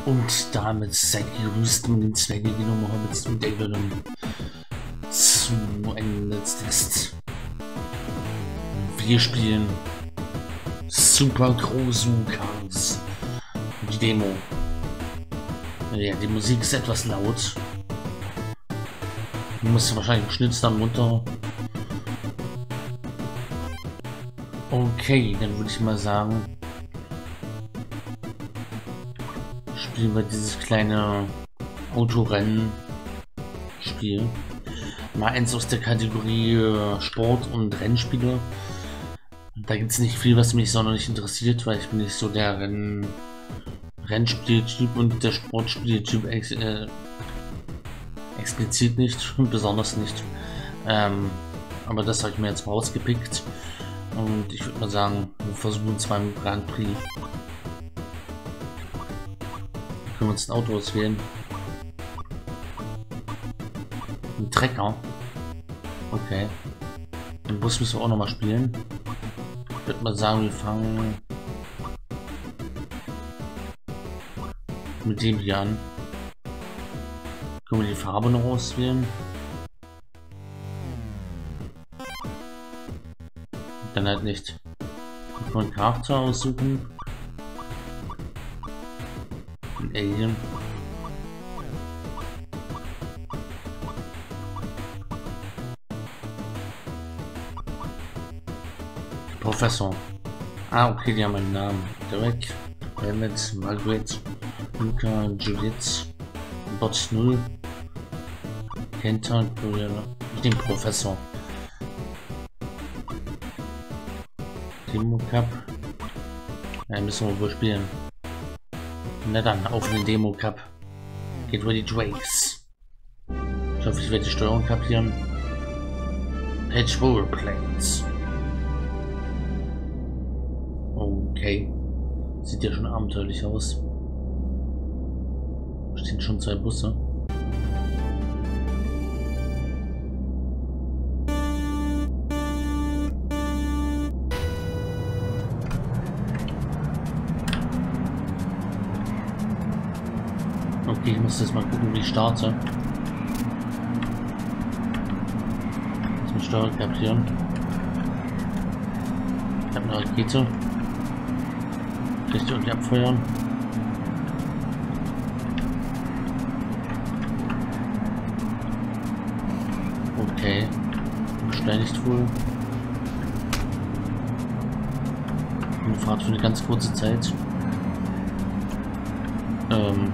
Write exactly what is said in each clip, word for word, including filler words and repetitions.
Und damit seid ihr grüßt mit den zwei genommen Hobbits und David zu einem Netztest. Wir spielen Super Grozu Cars. Die Demo. Ja, die Musik ist etwas laut. Ich muss wahrscheinlich geschnitzt dann runter. Okay, dann würde ich mal sagen, spielen wir dieses kleine Autorennen-Spiel. Mal eins aus der Kategorie Sport- und Rennspiele. Da gibt es nicht viel, was mich sonderlich interessiert, weil ich bin nicht so der Renn Rennspieltyp und der Sportspieltyp ex äh, explizit nicht, besonders nicht. Ähm, aber das habe ich mir jetzt rausgepickt. Und ich würde mal sagen, wir versuchen es beim Grand Prix. Können wir uns ein Auto auswählen? Ein Trecker. Okay. Den Bus müssen wir auch noch mal spielen. Ich würde mal sagen, wir fangen mit dem hier an. Können wir die Farbe noch auswählen? Dann halt nicht. Können wir einen Charakter aussuchen? Ein Alien. Professor. Ah, okay, die haben einen Namen. Derek, Helmet, Margaret, Luca, Juliet, Bot null, Kenta, ich denke Professor. Demo Cup. Ja, müssen wir wohl spielen. Na dann, auf den Demo Cup. Get ready to race. Ich hoffe, ich werde die Steuerung kapieren. Patch Rollplates. Okay. Sieht ja schon abenteuerlich aus. Stehen schon zwei Busse. Okay, ich muss jetzt mal gucken, wie ich starte. Lass mich Steuerung kapieren. Ich habe eine Rakete. Vielleicht irgendwie abfeuern. Okay. Beschleunigt wohl. Und fahrt für eine ganz kurze Zeit. Ähm.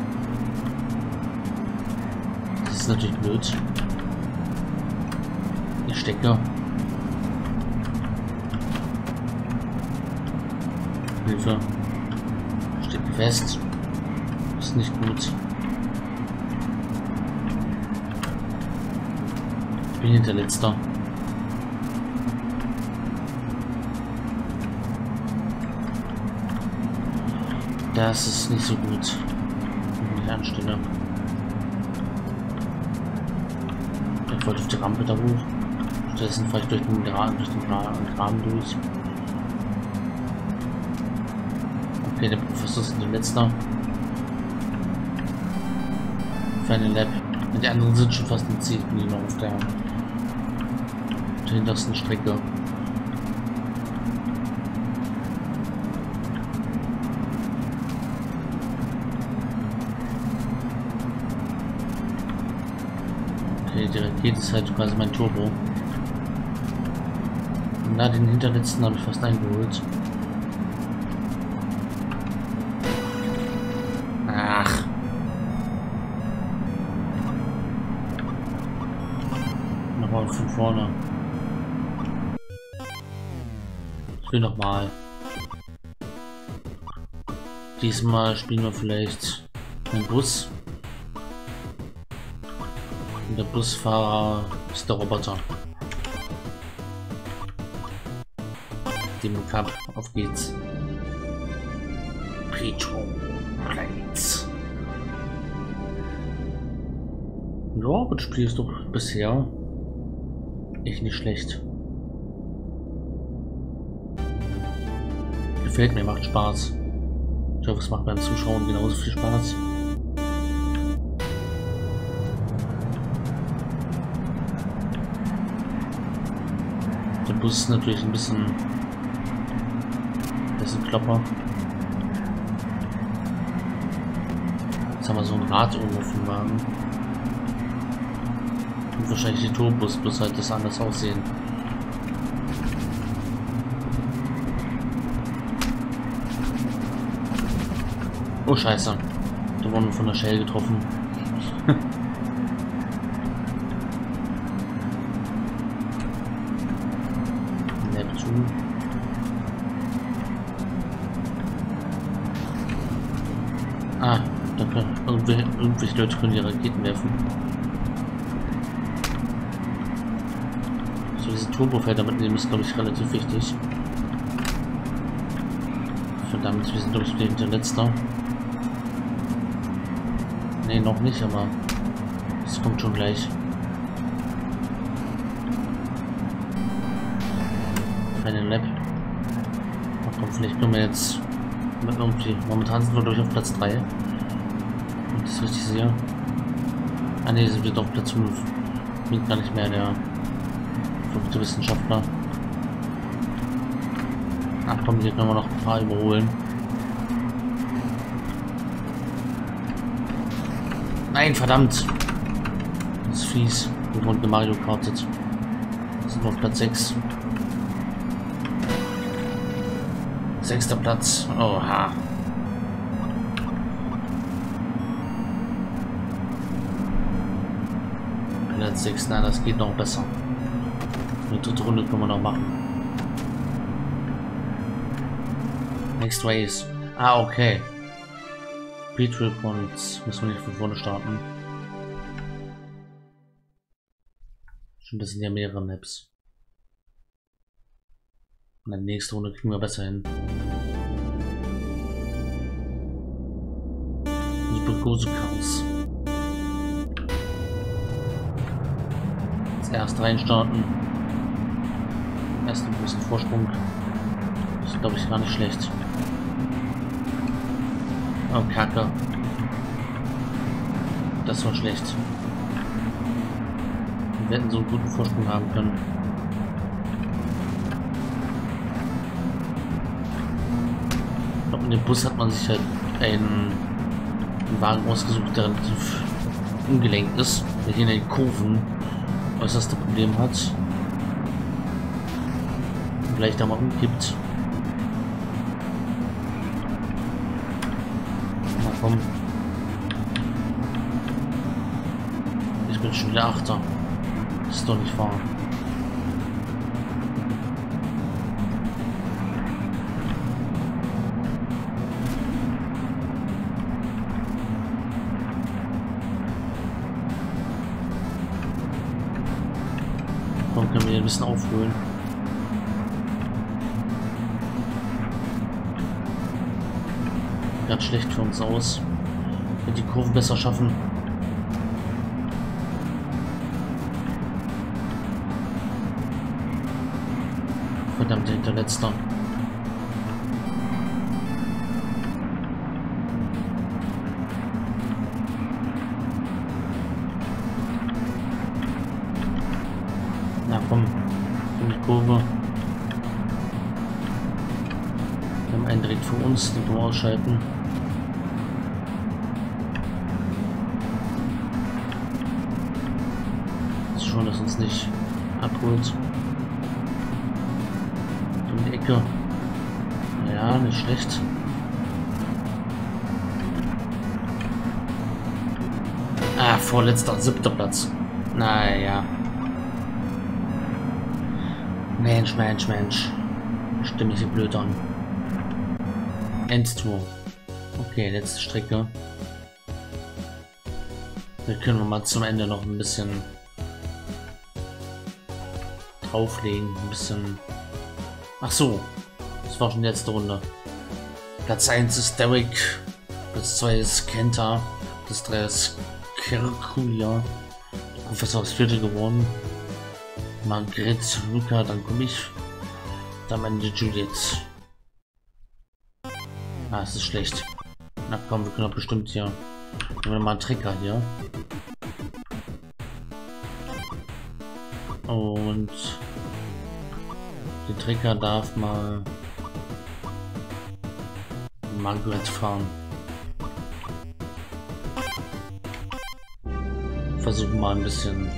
Das ist natürlich blöd. Ich stecke. Hilfe. Stecke fest. Ist nicht gut. Ich bin hinterletzter. Das ist nicht so gut. Wenn ich anstelle. Ich wollte auf die Rampe da hoch. Stattdessen fahre ich durch den Graben, durch den Graben durch. Okay, der Professor ist der letzte. Für eine Lab. Und die anderen sind schon fast im Ziel, bin ich noch auf der, auf der hintersten Strecke. Okay, die Rakete ist halt quasi mein Turbo. Na, den hinterletzten habe ich fast eingeholt. Ach. Nochmal von vorne. Ich will nochmal. Diesmal spielen wir vielleicht einen Bus. Und der Busfahrer ist der Roboter. Demo Cup, auf geht's. Petro Plates. Ja, das Spiel ist doch bisher echt nicht schlecht. Gefällt mir, macht Spaß. Ich hoffe, es macht beim Zuschauen genauso viel Spaß. Der Bus ist natürlich ein bisschen, ein bisschen klopper. Jetzt haben wir so ein Rad oben auf dem Wagen. Und wahrscheinlich die Tourbus, bloß halt das anders aussehen. Oh Scheiße, da wurden wir von der Shell getroffen. Neptun. Ah, da können irgendwelche, irgendwelche Leute können die Raketen werfen. So, diese Turbofelder mitnehmen ist, glaube ich, relativ wichtig. Verdammt, wir sind, glaube ich, der Letzter. Ne, noch nicht, aber es kommt schon gleich. Keine Lab. Ach komm, vielleicht können wir jetzt mit irgendwie. Momentan sind wir, glaube ich, auf Platz drei. Wenn ich das richtig sehe. Ah ne, sind wir doch Platz fünf. Bringt gar nicht mehr der verrückte Wissenschaftler. Ach komm, hier können wir noch ein paar überholen. Nein, verdammt! Das ist fies. Wir wurden Mario Kartet. Sind wir auf Platz sechs. Sechster Platz. Oha. Platz sechs. Nein, das geht noch besser. Eine dritte Runde können wir noch machen. Next Race. Ah, okay. Speedtrip und müssen wir nicht von vorne starten. Schon, das sind ja mehrere Maps. Und dann nächste Runde kriegen wir besser hin. Super große Chaos. Als erst reinstarten. Erst einen großen Vorsprung. Das ist, glaube ich, gar nicht schlecht. Oh, Kacke. Das war schlecht. Wir hätten so einen guten Vorsprung haben können. Ich glaube, in dem Bus hat man sich halt einen, einen Wagen ausgesucht, der relativ ungelenkt ist, der hier in den Kurven äußerste Problem hat. Und vielleicht da mal umkippt. Komm. Ich bin schon wieder Achter. Das ist doch nicht wahr. Komm, können wir hier ein bisschen aufholen. Ganz schlecht für uns aus. Wenn die Kurven besser schaffen. Verdammt, hinterletzter. Na komm, in die Kurve. Wir haben einen direkt vor uns, den können wir ausschalten. Schon, dass uns nicht abholt. In die Ecke. Ja, nicht schlecht. Ah, vorletzter, siebter Platz. Naja. Mensch, Mensch, Mensch. Stimme ich hier blöd an. Endtour. Okay, letzte Strecke. Da können wir mal zum Ende noch ein bisschen drauflegen, ein bisschen. Ach so, das war schon die letzte Runde. Platz eins ist Derek, Platz zwei ist Kenta, Platz drei ist Kirkulia. Professor ist Vierte geworden. Margret, Luca, dann komme ich. Dann am Ende Juliet. Ah, es ist schlecht. Na komm, wir können doch bestimmt hier. Nehmen wir mal einen Trigger hier. Und der Trigger darf mal Margaret fahren. Versuchen mal ein bisschen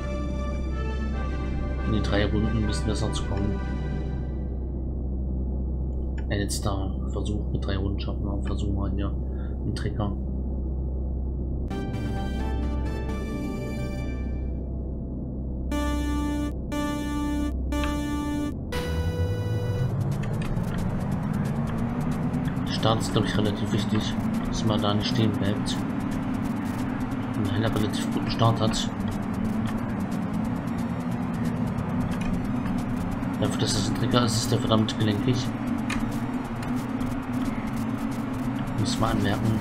in die drei Runden ein bisschen besser zu kommen. Ja, jetzt da versucht mit drei Runden schaffen wir, versuchen wir hier einen Trigger. Start ist, glaube ich, relativ wichtig, dass man da nicht stehen bleibt. Und einen relativ guten Start hat. Dafür, dass es ein Trigger ist, ist der verdammt gelenkig. Muss man anmerken.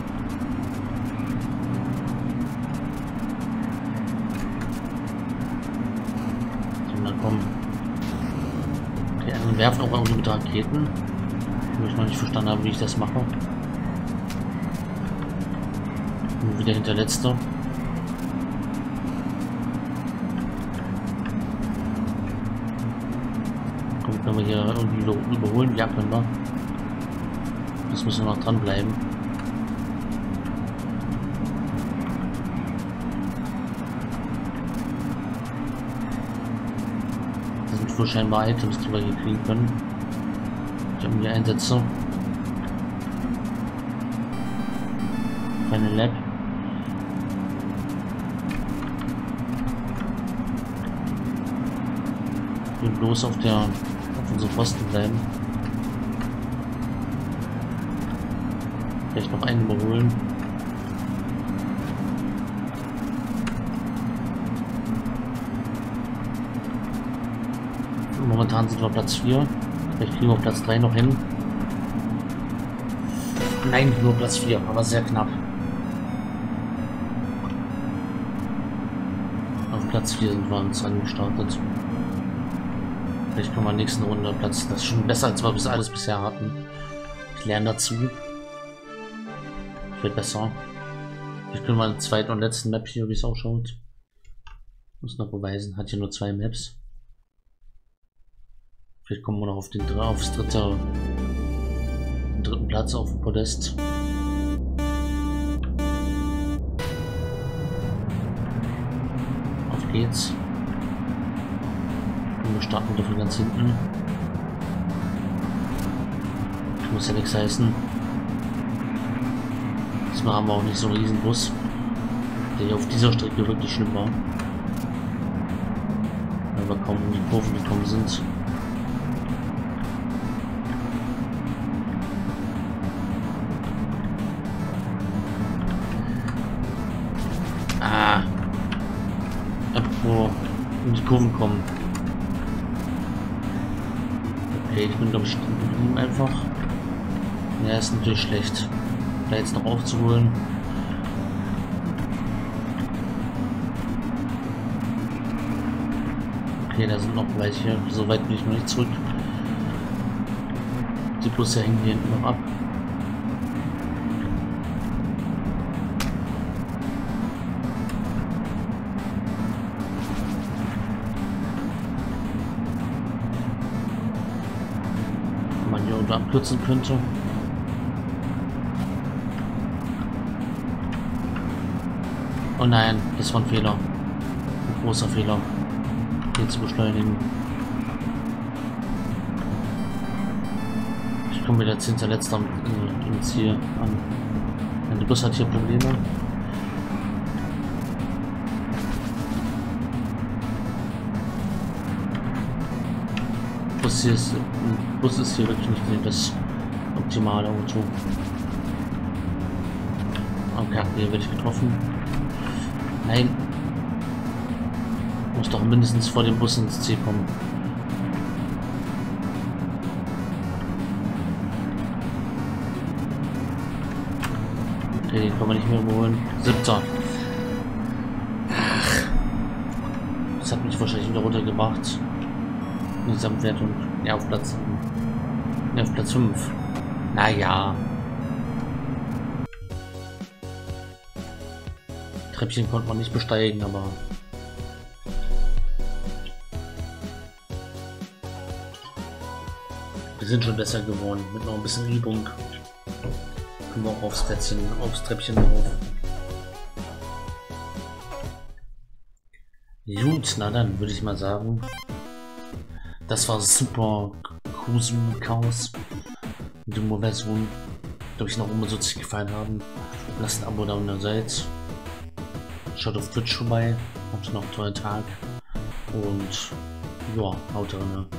So, na komm. Okay, also werfen auch irgendwie mit Raketen. Wo ich noch nicht verstanden habe, wie ich das mache. Und wieder hinterletzter. Komm, können wir hier irgendwie überholen? Ja, können wir. Das müssen wir noch dranbleiben. Das sind wohl scheinbar Items, die wir hier kriegen können. Ich habe die Einsätze. Keine Lab. Wir bloß auf der auf unserem Posten bleiben. Vielleicht noch einen überholen. Momentan sind wir Platz vier. Vielleicht kriegen wir Platz drei noch hin. Nein, nur Platz vier, aber sehr knapp. Auf Platz vier sind wir uns angestartet. Vielleicht kommen wir in der nächsten Runde Platz. Das ist schon besser, als wir bis alles bisher hatten. Ich lerne dazu. Wird besser. Ich bin mal den zweiten und letzten Map hier, wie es ausschaut. Muss noch beweisen, hat hier nur zwei Maps. Vielleicht kommen wir noch auf den aufs dritte, dritten Platz auf dem Podest. Auf geht's. Und wir starten wieder von ganz hinten. Das muss ja nichts heißen. Diesmal haben wir auch nicht so einen riesen Bus, der hier auf dieser Strecke wirklich schlimm war. Weil wir kaum in die Kurven gekommen sind. Ah. Apropos in die Kurven kommen. Okay, ich bin glaube ich stehen geblieben einfach. Ja, ist natürlich schlecht. Da jetzt noch aufzuholen. Okay, da sind noch welche. So weit bin ich noch nicht zurück. Die Busse hängen hier hinten noch ab. Wenn man hier unter abkürzen könnte. Oh nein, das war ein Fehler. Ein großer Fehler. Hier zu beschleunigen. Ich komme wieder jetzt hinterletzt am äh, im Ziel an. Der Bus hat hier Probleme. Bus hier ist, Bus ist hier wirklich nicht das optimale Auto. Okay, hier werde ich getroffen. Nein. Muss doch mindestens vor dem Bus ins Ziel kommen. Okay, den kann man nicht mehr überholen. Siebter. Ach. Das hat mich wahrscheinlich wieder runtergebracht. Die Gesamtwertung. Ja, auf Platz. Ja, auf Platz fünf. Naja. Treppchen konnte man nicht besteigen, aber wir sind schon besser geworden. Mit noch ein bisschen Übung können wir auch aufs Plätzchen, aufs Treppchen drauf. Gut, na dann würde ich mal sagen, das war Super Kusu Chaos. Dumme Version. Glaube ich, noch immer so sich gefallen haben. Lasst ein Abo da, wenn ihr seid. Schaut auf Twitch vorbei. Habt noch einen tollen Tag. Und ja, haut rein.